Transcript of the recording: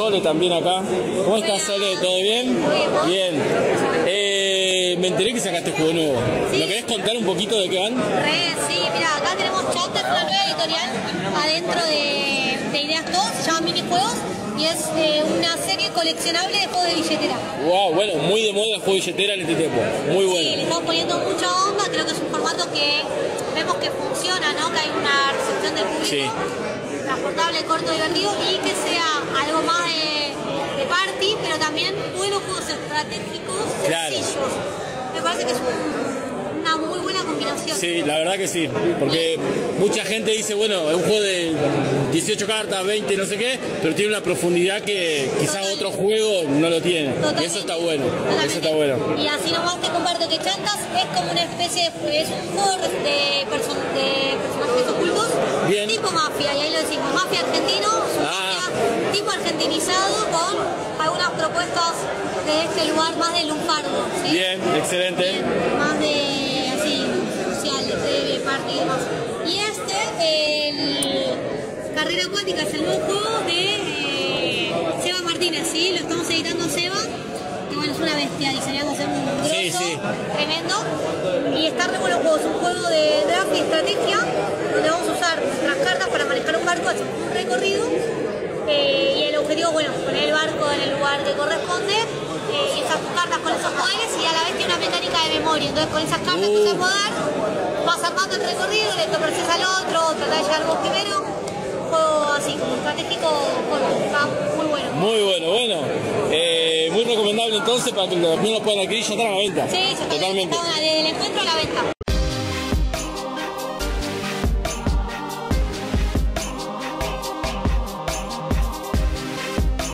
Sole también acá. ¿Cómo estás, Sole? ¿Todo bien? Bien. Me enteré que sacaste juego nuevo. ¿Sí? ¿Lo querés contar un poquito de qué van? Sí, mira, acá tenemos Chapter, una nueva editorial adentro de Ideas 2, se llama Minijuegos, y es una serie coleccionable de juegos de billetera. Wow, bueno, muy de moda el juego de billetera en este tiempo. Muy bueno. Sí, le estamos poniendo mucha onda, creo que es un formato que vemos que funciona, ¿no? Que hay una recepción del público, Sí. transportable, corto, divertido, y que sea algo más de party, pero también buenos juegos estratégicos sencillos. Me parece que es una muy buena combinación. Sí, la verdad que sí, porque mucha gente dice, bueno, es un juego de 18 cartas, 20, no sé qué, pero tiene una profundidad que quizás otro juego no lo tiene. Totalmente. Y eso está bueno, Totalmente. eso está bueno. Y así nomás te comparto que Chantas es como una especie de, es un juego de personajes ocultos, Bien. tipo mafia, y ahí lo decimos, mafia argentino, es un mafia tipo argentinizado con algunas propuestas de este lugar más de lunfardo, ¿sí? Bien, excelente. Bien, más de así, social, de party y demás. Y el Carrera Acuática es el nuevo juego de Seba Martínez, ¿sí? Lo estamos editando Seba, que bueno, es una bestia, diseñando un grosso, Sí. tremendo. Y está re bueno el juego, es un juego de draft y estrategia, donde vamos a usar nuestras cartas para manejar un barco, hacer un recorrido. Y el objetivo, bueno, poner el barco en el lugar que corresponde, y usar tus cartas con esos poderes, y a la vez tiene una mecánica de memoria. Entonces con esas cartas que usas poder, vas armando el recorrido, le tocas al otro, tratás de llegar vos primero. Un juego así, como estratégico, está muy bueno. Muy bueno. Muy recomendable entonces para que los niños puedan adquirir, ya están a la venta. Sí, ya está, Totalmente. desde el encuentro a la venta.